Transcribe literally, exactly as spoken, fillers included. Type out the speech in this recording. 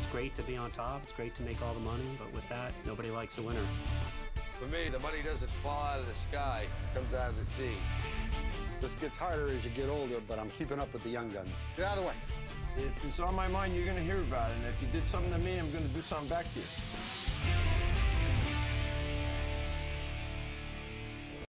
It's great to be on top. It's great to make all the money, but with that, nobody likes a winner. For me, the money doesn't fall out of the sky. It comes out of the sea. This gets harder as you get older, but I'm keeping up with the young guns. Get out of the way. If it's on my mind, you're gonna hear about it. And if you did something to me, I'm gonna do something back to you.